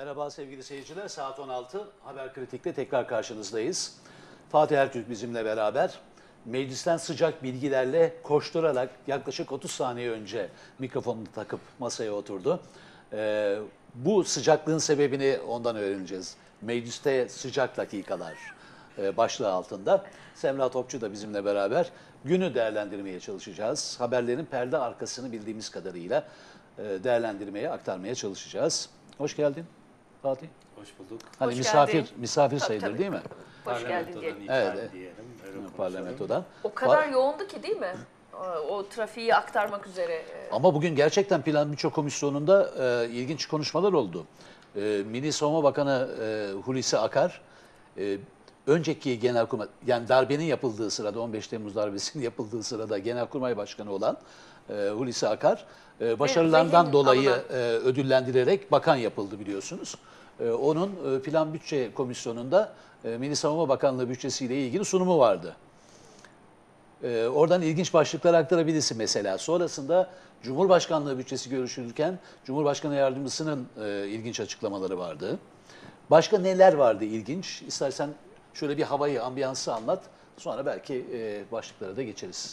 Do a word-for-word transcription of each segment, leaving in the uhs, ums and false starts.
Merhaba sevgili seyirciler. Saat on altı Haber Kritik'te tekrar karşınızdayız. Fatih Ertürk bizimle beraber. Meclisten sıcak bilgilerle koşturarak yaklaşık otuz saniye önce mikrofonunu takıp masaya oturdu. Ee, bu sıcaklığın sebebini ondan öğreneceğiz. Mecliste sıcak dakikalar e, başlığı altında. Semra Topçu da bizimle beraber günü değerlendirmeye çalışacağız. Haberlerin perde arkasını bildiğimiz kadarıyla e, değerlendirmeye, aktarmaya çalışacağız. Hoş geldin Fatih. Hoş bulduk. Hani Hoş misafir geldin. misafir Tabii, sayılır tabii. değil mi? Hoş geldin diye. Parlamentodan Evet, ithal evet. diyelim. Öyle konuşalım. Parlamentodan. O kadar Fa- yoğundu ki değil mi? O, o trafiği aktarmak üzere. Ama bugün gerçekten Plan Bütçe Komisyonu'nda e, ilginç konuşmalar oldu. E, Milli Savunma Bakanı e, Hulusi Akar, e, önceki Genelkurmay, yani darbenin yapıldığı sırada, on beş Temmuz darbesinin yapıldığı sırada Genelkurmay Başkanı olan e, Hulusi Akar, e, başarılarından rehin dolayı alınan. e, ödüllendirerek bakan yapıldı biliyorsunuz. E, onun e, Plan Bütçe Komisyonu'nda e, Milli Savunma Bakanlığı bütçesiyle ilgili sunumu vardı. Ee, oradan ilginç başlıklar aktarabilirsin mesela. Sonrasında Cumhurbaşkanlığı bütçesi görüşülürken Cumhurbaşkanı Yardımcısının e, ilginç açıklamaları vardı. Başka neler vardı ilginç? İstersen şöyle bir havayı, ambiyansı anlat. Sonra belki e, başlıklara da geçeriz.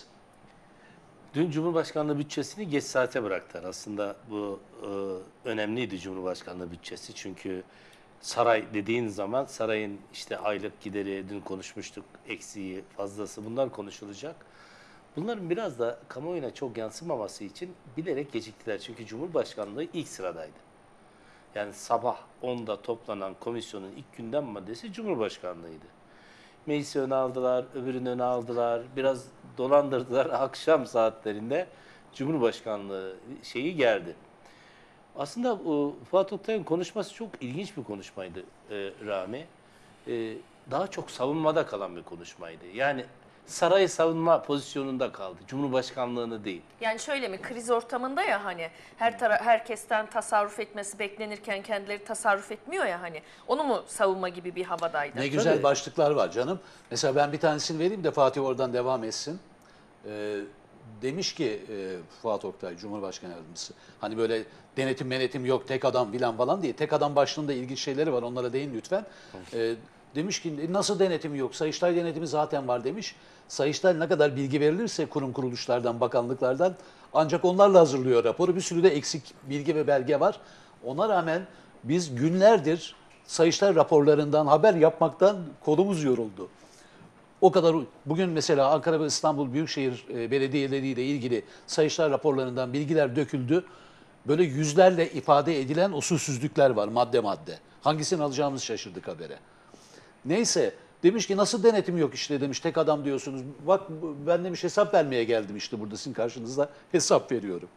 Dün Cumhurbaşkanlığı bütçesini geç saate bıraktılar. Aslında bu e, önemliydi Cumhurbaşkanlığı bütçesi. Çünkü saray dediğin zaman sarayın işte aylık gideri, dün konuşmuştuk, eksiği, fazlası bunlar konuşulacak. Bunların biraz da kamuoyuna çok yansımaması için bilerek geciktiler. Çünkü Cumhurbaşkanlığı ilk sıradaydı. Yani sabah onda toplanan komisyonun ilk gündem maddesi Cumhurbaşkanlığıydı. Meclisi öne aldılar, öbürünü öne aldılar. Biraz dolandırdılar. Akşam saatlerinde Cumhurbaşkanlığı şeyi geldi. Aslında bu Fuat Oktay'ın konuşması çok ilginç bir konuşmaydı e, Rami. E, daha çok savunmada kalan bir konuşmaydı. Yani sarayı savunma pozisyonunda kaldı. Cumhurbaşkanlığını değil. Yani şöyle mi, kriz ortamında ya hani her tara herkesten tasarruf etmesi beklenirken kendileri tasarruf etmiyor ya hani. Onu mu savunma gibi bir havadaydı? Ne güzel Tabii. başlıklar var canım. Mesela ben bir tanesini vereyim de Fatih oradan devam etsin. Ee, demiş ki e, Fuat Oktay, Cumhurbaşkanı Yardımcısı, hani böyle denetim menetim yok, tek adam filan falan diye. Tek adam başlığında ilginç şeyleri var, onlara değin lütfen. Ee, demiş ki nasıl denetim yok, Sayıştay denetimi zaten var demiş. Sayıştay ne kadar bilgi verilirse kurum kuruluşlardan, bakanlıklardan ancak onlarla hazırlıyor raporu. Bir sürü de eksik bilgi ve belge var. Ona rağmen biz günlerdir Sayıştay raporlarından haber yapmaktan kolumuz yoruldu. O kadar bugün mesela Ankara ve İstanbul Büyükşehir e, belediyeleriyle ilgili Sayıştay raporlarından bilgiler döküldü. Böyle yüzlerle ifade edilen usulsüzlükler var madde madde. Hangisini alacağımızı şaşırdık habere. Neyse demiş ki nasıl denetim yok işte demiş, tek adam diyorsunuz. Bak ben demiş hesap vermeye geldim işte burada sizin karşınızda hesap veriyorum.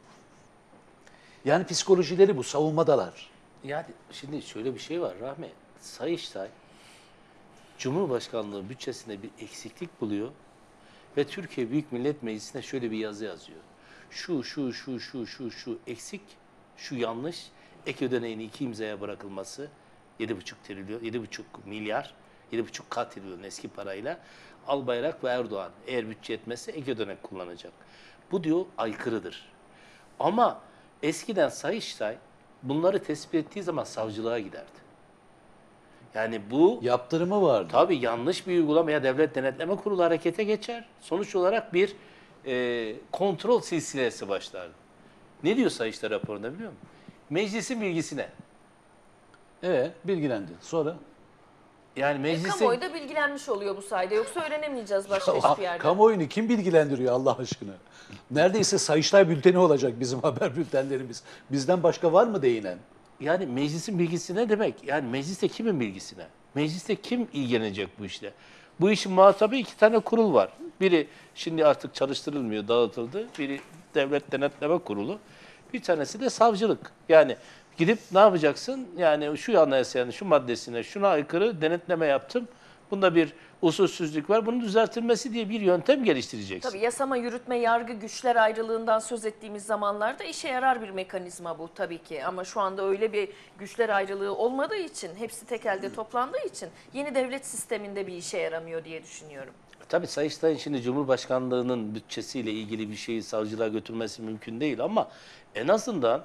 Yani psikolojileri bu, savunmadalar. Yani şimdi şöyle bir şey var Rahmi. Sayıştay Cumhurbaşkanlığı bütçesinde bir eksiklik buluyor ve Türkiye Büyük Millet Meclisi'ne şöyle bir yazı yazıyor. Şu, şu, şu, şu, şu, şu eksik, şu yanlış, ek ödeneğin iki imzaya bırakılması yedi buçuk trilyon, yedi buçuk milyar, yedi buçuk katrilyon eski parayla Albayrak ve Erdoğan eğer bütçe etmezse ek ödenek kullanacak. Bu diyor aykırıdır. Ama eskiden Sayıştay bunları tespit ettiği zaman savcılığa giderdi. Yani bu Yaptırımı vardı. tabii yanlış bir uygulamaya Devlet Denetleme Kurulu harekete geçer. Sonuç olarak bir e, kontrol silsilesi başlardı. Ne diyor Sayıştay raporunda biliyor musun? Meclisin bilgisine. Evet, bilgilendi. Sonra? Yani E, meclisin... kamuoyu da bilgilenmiş oluyor bu sayede. Yoksa öğrenemeyeceğiz başka Ya, hiçbir yerde. kamuoyunu kim bilgilendiriyor Allah aşkına? Neredeyse Sayıştay bülteni olacak bizim haber bültenlerimiz. Bizden başka var mı değinen? Yani meclisin bilgisine demek. Yani mecliste kimin bilgisine? Mecliste kim ilgilenecek bu işle? Bu işin muhatabı iki tane kurul var. Biri şimdi artık çalıştırılmıyor, dağıtıldı. Biri Devlet Denetleme Kurulu. Bir tanesi de savcılık. Yani gidip ne yapacaksın? Yani şu anayasanın şu maddesine şuna aykırı denetleme yaptım. Bunda bir usulsüzlük var. Bunun düzeltilmesi diye bir yöntem geliştireceksin. Tabii yasama, yürütme, yargı, güçler ayrılığından söz ettiğimiz zamanlarda işe yarar bir mekanizma bu tabii ki. Ama şu anda öyle bir güçler ayrılığı olmadığı için, hepsi tek elde toplandığı için yeni devlet sisteminde bir işe yaramıyor diye düşünüyorum. Tabii Sayıştay'ın şimdi Cumhurbaşkanlığının bütçesiyle ilgili bir şeyi savcılığa götürmesi mümkün değil ama en azından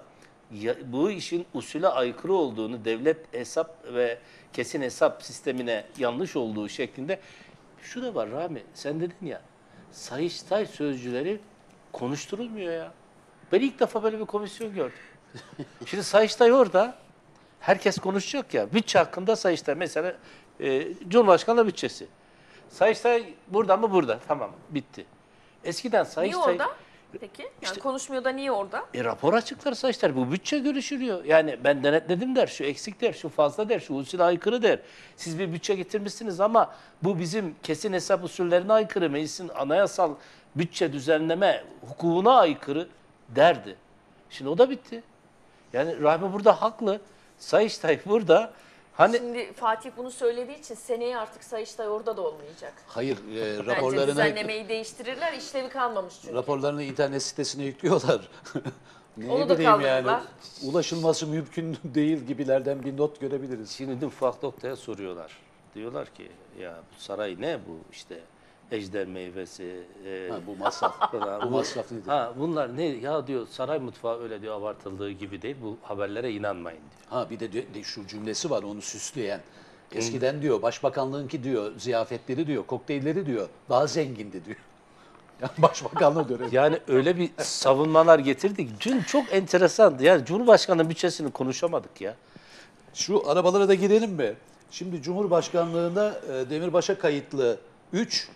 ya, bu işin usule aykırı olduğunu, devlet hesap ve kesin hesap sistemine yanlış olduğu şeklinde şu da var Rami. Sen dedin ya, Sayıştay sözcüleri konuşturulmuyor ya. Ben ilk defa böyle bir komisyon gördüm. Şimdi Sayıştay orada, herkes konuşacak ya. Bütçe hakkında Sayıştay mesela e, Cumhurbaşkanlığı bütçesi. Sayıştay burada mı? Burada. Tamam, bitti. Eskiden Niye Sayıştay... orada? Peki. Yani İşte- konuşmuyor da niye orada? E, rapor açıklar Sayıştay. Bu bütçe görüşülüyor. Yani ben denetledim der, şu eksik der, şu fazla der, şu usule aykırı der. Siz bir bütçe getirmişsiniz ama bu bizim kesin hesap usullerine aykırı, meclisin anayasal bütçe düzenleme hukukuna aykırı derdi. Şimdi o da bitti. Yani Rahmi burada haklı. Sayıştay burada hani Şimdi Fatih bunu söylediği için seneye artık Sayıştay orada da olmayacak. Hayır, e, Bence raporlarını düzenlemeyi değiştirirler, işlevi kalmamış çünkü. raporlarını internet sitesine yüklüyorlar. Ne Onu da bileyim yani kaldırdılar. ulaşılması mümkün değil gibilerden bir not görebiliriz. şimdi dün farklı noktaya soruyorlar. Diyorlar ki ya bu saray ne bu işte ejder meyvesi, e, Ha, bu masraf. falan. bu masraf nedir? Ha bunlar ne ya diyor saray mutfağı öyle diyor abartıldığı gibi değil. Bu haberlere inanmayın diyor. Ha bir de, de şu cümlesi var onu süsleyen. Eskiden diyor başbakanlığınki diyor ziyafetleri diyor kokteylleri diyor daha zengindi diyor. Yani başbakanlığı dönemi. Yani öyle bir savunmalar getirdik. Dün çok enteresandı. Yani Cumhurbaşkanı bütçesini konuşamadık ya. Şu arabalara da girelim mi? Şimdi Cumhurbaşkanlığında e, Demirbaş'a kayıtlı üç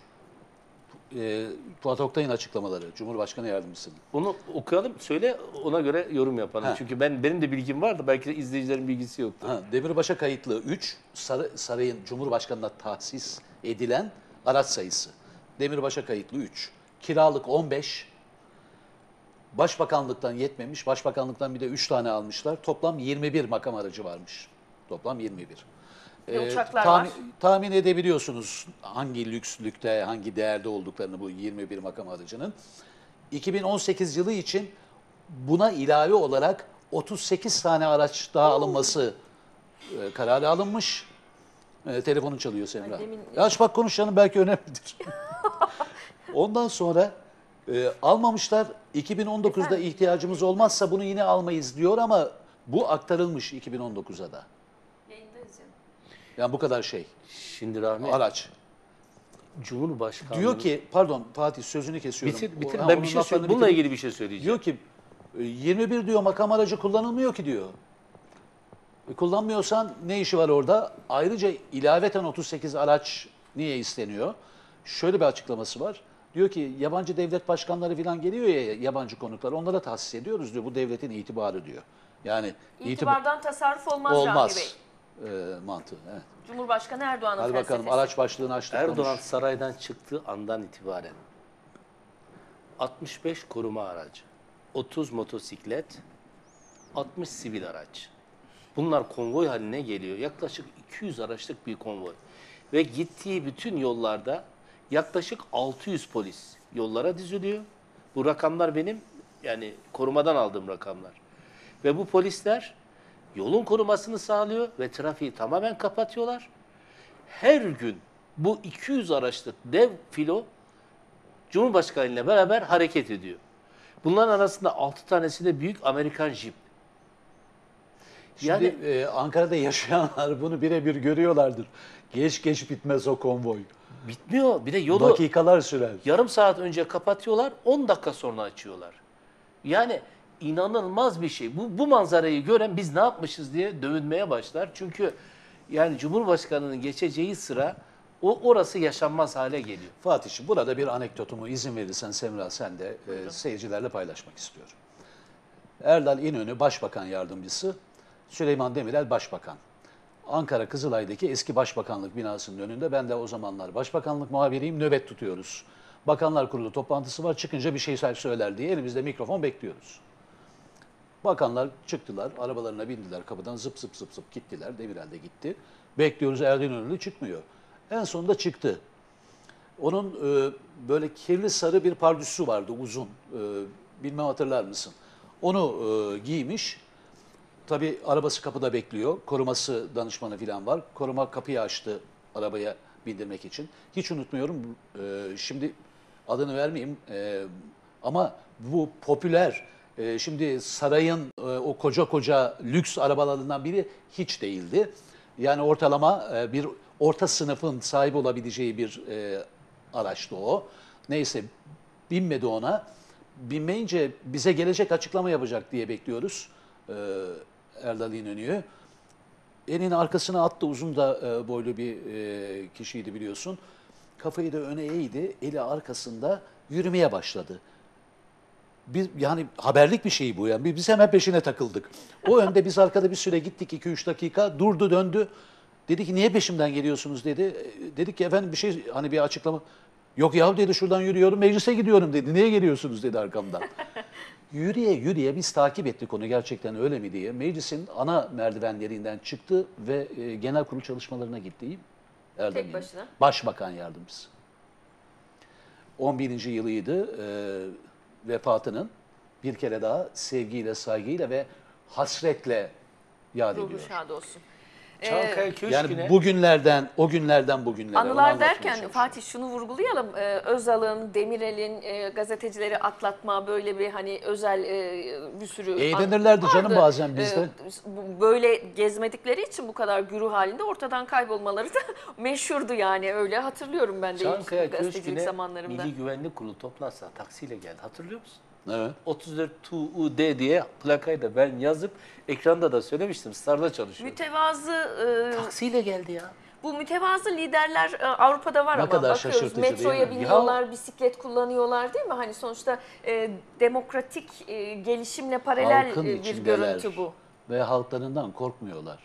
e, Fuat Oktay'ın açıklamaları Cumhurbaşkanı Yardımcısının. Onu okuyalım, söyle ona göre yorum yapalım. Ha. Çünkü ben benim de bilgim vardı. Belki de izleyicilerin bilgisi yoktu. Ha, Demirbaş'a kayıtlı üç Saray, sarayın Cumhurbaşkanı'na tahsis edilen araç sayısı. Demirbaş'a kayıtlı üç Kiralık on beş Başbakanlıktan yetmemiş. Başbakanlıktan bir de üç tane almışlar. Toplam yirmi bir makam aracı varmış. Toplam yirmi bir. Bir de uçaklar tahmin, var. tahmin edebiliyorsunuz hangi lükslükte, hangi değerde olduklarını bu yirmi bir makam aracının. iki bin on sekiz yılı için buna ilave olarak otuz sekiz tane araç daha alınması e, kararı alınmış. E, telefonun çalıyor Semra. Ay, demin- Ya aç bak konuş canım belki önemlidir. Ondan sonra e, almamışlar. iki bin on dokuzda Efendim? ihtiyacımız olmazsa bunu yine almayız diyor ama bu aktarılmış iki bin on dokuza da. Yayındayız ya. Yani bu kadar şey. Şimdi Rahmi, Araç. Cumhurbaşkanı Diyor ki pardon Fatih sözünü kesiyorum. bitir, bitir. O- ha, ben onun bir şey laflarını söyle, bununla bitireyim. ilgili bir şey söyleyeceğim. Diyor ki e, yirmi bir diyor makam aracı kullanılmıyor ki diyor. E, kullanmıyorsan ne işi var orada? Ayrıca ilaveten otuz sekiz araç niye isteniyor? Şöyle bir açıklaması var. Diyor ki yabancı devlet başkanları falan geliyor ya yabancı konuklar onlara tahsis ediyoruz diyor. Bu devletin itibarı diyor. Yani itibar İtibardan tasarruf olmaz, Rahmi Bey. olmaz e, mantığı. Evet. Cumhurbaşkanı Erdoğan'ın Hadi felsefesi. bakalım araç başlığını açtık. Erdoğan konuş. saraydan çıktığı andan itibaren altmış beş koruma aracı, otuz motosiklet, altmış sivil araç. Bunlar konvoy haline geliyor. Yaklaşık iki yüz araçlık bir konvoy. Ve gittiği bütün yollarda yaklaşık altı yüz polis yollara diziliyor. Bu rakamlar benim yani korumadan aldığım rakamlar. Ve bu polisler yolun korumasını sağlıyor ve trafiği tamamen kapatıyorlar. Her gün bu iki yüz araçlık dev filo Cumhurbaşkanı ile beraber hareket ediyor. Bunların arasında altı tanesi de büyük Amerikan jip. Şimdi Yani e, Ankara'da yaşayanlar bunu birebir görüyorlardır. Geç geç bitmez o konvoy. bitmiyor. Bir de yolu Dakikalar sürer. yarım saat önce kapatıyorlar, on dakika sonra açıyorlar. Yani inanılmaz bir şey. Bu, bu manzarayı gören biz ne yapmışız diye dövünmeye başlar. Çünkü yani Cumhurbaşkanı'nın geçeceği sıra o orası yaşanmaz hale geliyor. Fatih'ciğim burada bir anekdotumu izin verirsen Semra sen de e, seyircilerle paylaşmak istiyorum. Erdal İnönü Başbakan Yardımcısı, Süleyman Demirel Başbakan. Ankara Kızılay'daki eski başbakanlık binasının önünde ben de o zamanlar başbakanlık muhabiriyim nöbet tutuyoruz. Bakanlar Kurulu toplantısı var çıkınca bir şey söyler diye elimizde mikrofon bekliyoruz. Bakanlar çıktılar, arabalarına bindiler, kapıdan zıp zıp zıp zıp gittiler. Demirel de gitti. Bekliyoruz Erdal İnönü çıkmıyor. En sonunda çıktı. Onun e, böyle kirli sarı bir pardüsü vardı uzun. E, bilmem hatırlar mısın? Onu e, giymiş. Tabii arabası kapıda bekliyor. Koruması danışmanı falan var. Koruma kapıyı açtı arabaya bindirmek için. Hiç unutmuyorum. E, şimdi adını vermeyeyim. E, ama bu popüler E, şimdi sarayın e, o koca koca lüks arabalarından biri hiç değildi. Yani ortalama e, bir orta sınıfın sahip olabileceği bir e, araçtı o. Neyse binmedi ona. Binmeyince bize gelecek açıklama yapacak diye bekliyoruz e, Erdal İnönü'yü. Elini arkasına attı, uzun da e, boylu bir e, kişiydi biliyorsun. Kafayı da öne eğdi, eli arkasında yürümeye başladı. Biz, yani haberlik bir şey bu yani. Biz hemen peşine takıldık. O önde, biz arkada bir süre gittik, iki üç dakika. Durdu, döndü. Dedi ki niye peşimden geliyorsunuz dedi. E, Dedik ki efendim bir şey, hani bir açıklama. Yok yahu dedi, şuradan yürüyorum, meclise gidiyorum dedi. Niye geliyorsunuz dedi arkamdan. Yürüye yürüye biz takip ettik onu, gerçekten öyle mi diye. Meclisin ana merdivenlerinden çıktı ve e, genel kurul çalışmalarına gitti. Erdal Tek İnönü. başına. Başbakan yardımcısı. on birinci yılıydı e, vefatının. Bir kere daha sevgiyle, saygıyla ve hasretle yad Ruhu ediyor. şad olsun. Çankaya Köşkü'ne Yani bugünlerden, o günlerden bugünlere. onu Anılar anlatmaya derken çalışıyorum. Fatih şunu vurgulayalım. Ee, Özal'ın, Demirel'in e, gazetecileri atlatma, böyle bir hani özel e, bir sürü an- Eğlenirlerdi canım vardı. bazen bizde. Ee, bu- böyle gezmedikleri için bu kadar güruh halinde ortadan kaybolmaları da meşhurdu yani, öyle hatırlıyorum ben de Çankaya ilk gazetecilik Köşkü'ne zamanlarımda. Milli Güvenlik Kurulu toplansa taksiyle geldi. Hatırlıyor musun? Evet. otuz dört T U D diye plakayı da ben yazıp ekranda da söylemiştim. Star'da çalışıyordum. Mütevazı e, Taksiyle geldi ya. bu mütevazı liderler e, Avrupa'da var Ne ama kadar bakıyoruz şaşırtıcı değil metroya mi? biniyorlar, bisiklet kullanıyorlar değil mi? Hani sonuçta e, demokratik e, gelişimle paralel Halkın e, bir içindeler görüntü bu. ve halklarından korkmuyorlar.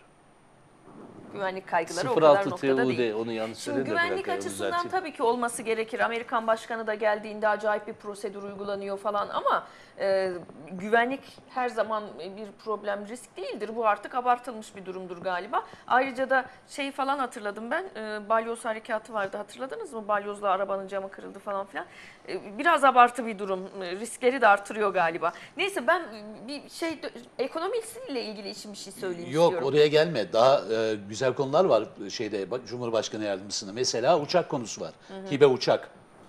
Güvenlik kaygıları o kadar sıfır altı noktada T U D değil. onu yanlış Şimdi söyledim de güvenlik plakayı açısından düzelteyim. tabii ki olması gerekir. Amerikan başkanı da geldiğinde acayip bir prosedür uygulanıyor falan ama e, güvenlik her zaman bir problem, risk değildir. Bu artık abartılmış bir durumdur galiba. Ayrıca da şeyi falan hatırladım ben. E, Balyoz harekatı vardı, hatırladınız mı? Balyozla arabanın camı kırıldı falan filan. E, biraz abartı bir durum. E, riskleri de artırıyor galiba. Neyse ben bir şey ekonomisiyle ilgili için bir şey söyleyeyim Yok istiyorum. oraya gelme. Daha e, güzel konular var şeyde bak, Cumhurbaşkanı yardımcısında. Mesela uçak konusu var. Hı hı. Hibe uçak.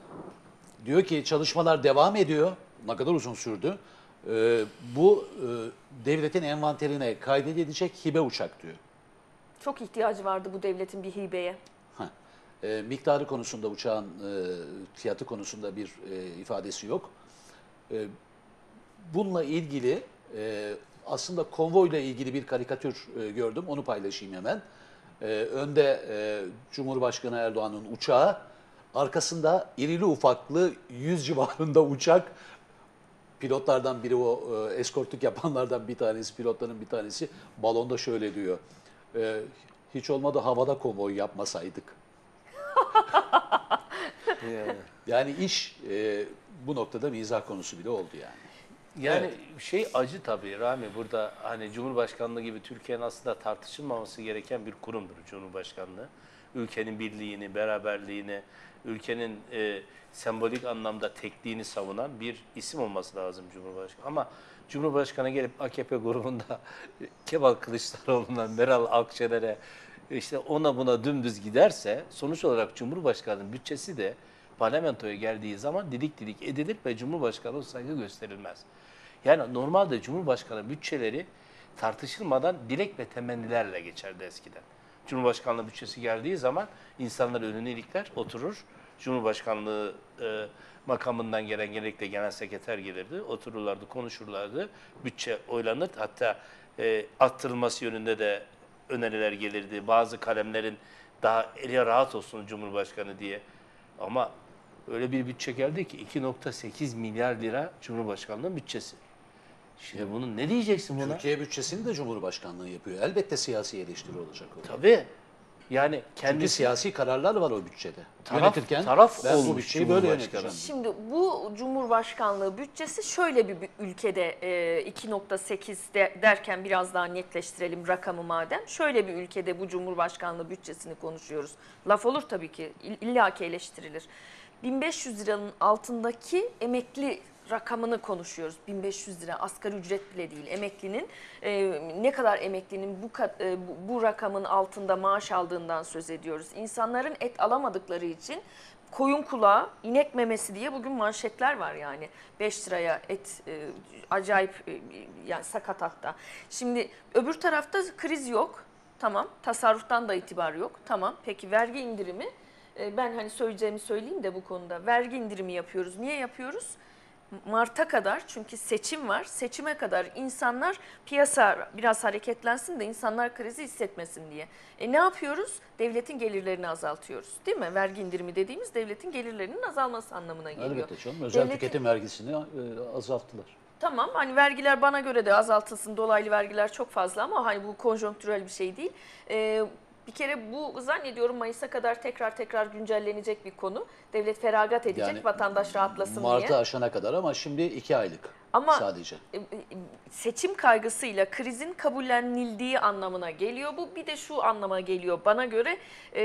Diyor ki çalışmalar devam ediyor. Ne kadar uzun sürdü. E, bu e, devletin envanterine kaydedilecek hibe uçak diyor. Çok ihtiyacı vardı bu devletin bir hibeye. Heh. E, miktarı konusunda uçağın e, fiyatı konusunda bir e, ifadesi yok. E, bununla ilgili e, aslında konvoyla ilgili bir karikatür e, gördüm. Onu paylaşayım hemen. E, önde e, Cumhurbaşkanı Erdoğan'ın uçağı, arkasında irili ufaklı yüz civarında uçak. Pilotlardan biri, o e, eskortluk yapanlardan bir tanesi, pilotların bir tanesi balonda şöyle diyor. E, hiç olmadı havada konvoy yapmasaydık. Yani, Yani iş e, bu noktada mizah konusu bile oldu yani. yani şey acı tabii Rami, burada hani Cumhurbaşkanlığı gibi Türkiye'nin aslında tartışılmaması gereken bir kurumdur Cumhurbaşkanlığı. Ülkenin birliğini, beraberliğini, ülkenin e, sembolik anlamda tekliğini savunan bir isim olması lazım Cumhurbaşkanı. Ama Cumhurbaşkanı gelip A K P grubunda Kemal Kılıçdaroğlu'na, Meral Akşener'e işte ona buna dümdüz giderse sonuç olarak Cumhurbaşkanı'nın bütçesi de parlamentoya geldiği zaman didik didik edilir ve Cumhurbaşkanı'na saygı gösterilmez. Yani normalde Cumhurbaşkanı bütçeleri tartışılmadan dilek ve temennilerle geçerdi eskiden. Cumhurbaşkanlığı bütçesi geldiği zaman insanlar önünü ilikler, oturur. Cumhurbaşkanlığı e, makamından gelen, genellikle genel sekreter gelirdi. Otururlardı, konuşurlardı. Bütçe oylanır. Hatta e, arttırılması yönünde de öneriler gelirdi. Bazı kalemlerin daha eli rahat olsun Cumhurbaşkanı diye. Ama öyle bir bütçe geldi ki iki nokta sekiz milyar lira Cumhurbaşkanlığı bütçesi. Şimdi bunu ne diyeceksin buna? Türkiye bütçesini de Cumhurbaşkanlığı yapıyor. Elbette siyasi eleştiri olacak o. Tabii. Yani Çünkü kendisi siyasi kararlar var o bütçede. Taraf- Yönetirken taraf ben bu olmuş bütçeyi böyle Cumhurbaşkanı. yöneteceğim. Şimdi bu Cumhurbaşkanlığı bütçesi şöyle bir bir ülkede e, iki nokta sekiz de, derken biraz daha netleştirelim rakamı madem. Şöyle bir ülkede bu Cumhurbaşkanlığı bütçesini konuşuyoruz. Laf olur tabii ki, ill- illaki eleştirilir. bin beş yüz liranın altındaki emekli rakamını konuşuyoruz. bin beş yüz lira asgari ücret bile değil. Emeklinin e, ne kadar emeklinin bu, kat- e, bu bu rakamın altında maaş aldığından söz ediyoruz. İnsanların et alamadıkları için koyun kulağı, inek memesi diye bugün manşetler var yani. beş liraya et e, acayip e, yani sakat hatta. Şimdi öbür tarafta kriz yok. Tamam. Tasarruftan da itibar yok. Tamam. Peki vergi indirimi? E, ben hani söyleyeceğimi söyleyeyim de bu konuda. Vergi indirimi yapıyoruz. Niye yapıyoruz? Mart'a kadar, çünkü seçim var. Seçime kadar insanlar, piyasa biraz hareketlensin de insanlar krizi hissetmesin diye. E ne yapıyoruz? Devletin gelirlerini azaltıyoruz. Değil mi? Vergi indirimi dediğimiz devletin gelirlerinin azalması anlamına geliyor. Elbette canım. Özel Devletin- tüketim vergisini e, azalttılar. Tamam, hani vergiler bana göre de azaltılsın, dolaylı vergiler çok fazla ama hani bu konjonktürel bir şey değil. Ee, bir kere bu zannediyorum Mayıs'a kadar tekrar tekrar güncellenecek bir konu. Devlet feragat edecek, Yani vatandaş rahatlasın Mart'ı diye. aşana kadar ama şimdi iki aylık Ama sadece. e, e, seçim kaygısıyla krizin kabullenildiği anlamına geliyor bu. Bir de şu anlama geliyor bana göre, e,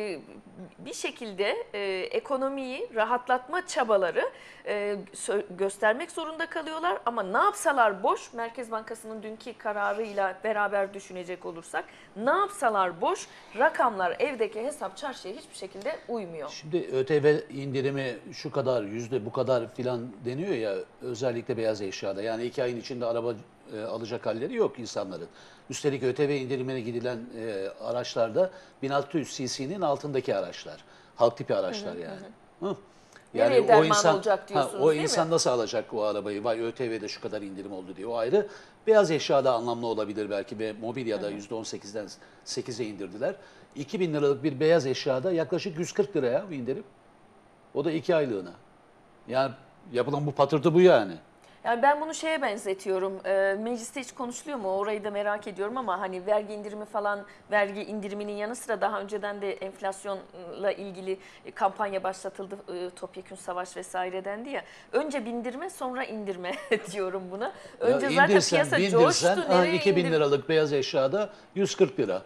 bir şekilde e, ekonomiyi rahatlatma çabaları e, sö- göstermek zorunda kalıyorlar. Ama ne yapsalar boş, Merkez Bankası'nın dünkü kararıyla beraber düşünecek olursak, ne yapsalar boş, rakamlar, evdeki hesap çarşıya hiçbir şekilde uymuyor. Şimdi ÖTV indirimi şu kadar, yüzde bu kadar filan deniyor ya, özellikle beyaz eşyada. Yani iki ayın içinde araba e, alacak halleri yok insanların. Üstelik ÖTV indirimine gidilen e, araçlarda bin altı yüz cc'nin altındaki araçlar. Halk tipi araçlar yani. Hı. Nereye derman olacak diyorsunuz, o değil mi? insan nasıl alacak o arabayı? Vay ÖTV'de şu kadar indirim oldu diye. O ayrı. Beyaz eşyada anlamlı olabilir belki ve mobilyada yüzde on sekizden sekize indirdiler. iki bin liralık bir beyaz eşyada yaklaşık yüz kırk liraya bu indirim. O da iki aylığına. Yani yapılan bu patırtı bu yani. Yani ben bunu şeye benzetiyorum. E, mecliste hiç konuşuluyor mu? Orayı da merak ediyorum ama hani vergi indirimi falan, vergi indiriminin yanı sıra daha önceden de enflasyonla ilgili kampanya başlatıldı. E, topyekün savaş vesaire dendi ya. Önce bindirme, sonra indirme diyorum buna. Önce Ya zaten indirsen, piyasa bindirsen, coştu. ha, Nereye iki bin indir- liralık beyaz eşyada yüz kırk lira.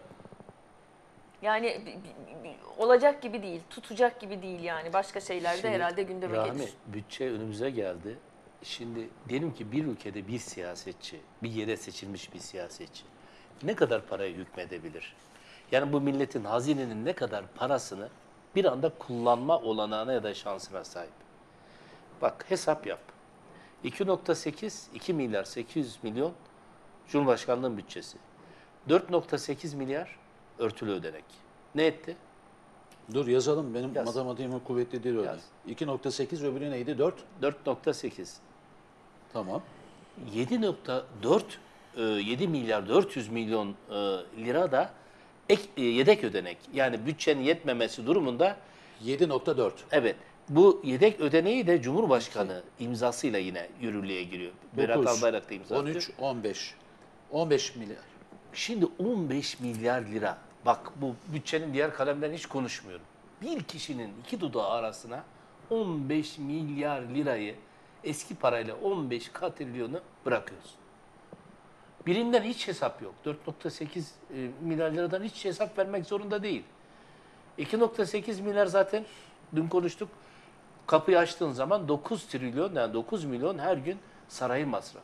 Yani bi- bi- bi- olacak gibi değil, tutacak gibi değil yani. Başka şeyler de Şimdi herhalde gündeme Rahmi, gelir. bütçe önümüze geldi. Şimdi diyelim ki bir ülkede bir siyasetçi, bir yere seçilmiş bir siyasetçi ne kadar paraya hükmedebilir? Yani bu milletin, hazinenin ne kadar parasını bir anda kullanma olanağına ya da şansına sahip. Bak hesap yap. iki nokta sekiz, iki milyar sekiz yüz milyon Cumhurbaşkanlığının bütçesi. dört nokta sekiz milyar örtülü ödenek. Ne etti? Dur yazalım. Benim Yaz. matematiğim kuvvetli değil öyle. Yaz. iki nokta sekiz öbürü neydi? dört. dört nokta sekiz. Tamam. yedi nokta dört e, yedi milyar dört yüz milyon e, lira da ek, e, yedek ödenek. Yani bütçenin yetmemesi durumunda yedi nokta dört. evet bu yedek ödeneği de Cumhurbaşkanı imzasıyla yine yürürlüğe giriyor. Berat dokuz, Albayrak da imza on atıyor. üç, on beş. on beş milyar. Şimdi on beş milyar lira. Bak bu bütçenin diğer kalemlerini hiç konuşmuyorum. Bir kişinin iki dudağı arasına on beş milyar lirayı eski parayla on beş katrilyonu bırakıyorsun. Birinden hiç hesap yok. dört nokta sekiz e, milyar liradan hiç hesap vermek zorunda değil. iki nokta sekiz milyar zaten dün konuştuk. Kapıyı açtığın zaman dokuz trilyon yani dokuz milyon her gün sarayın masrafı.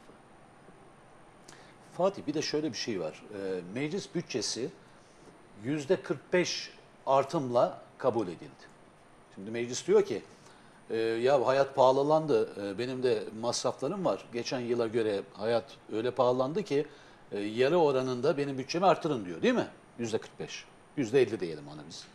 Fatih bir de şöyle bir şey var. Ee, meclis bütçesi yüzde kırk beş artımla kabul edildi. Şimdi meclis diyor ki e, ya hayat pahalandı. E, benim de masraflarım var. Geçen yıla göre hayat öyle pahalandı ki e, yarı oranında benim bütçemi artırın diyor değil mi? yüzde kırk beş. yüzde elli diyelim ona biz.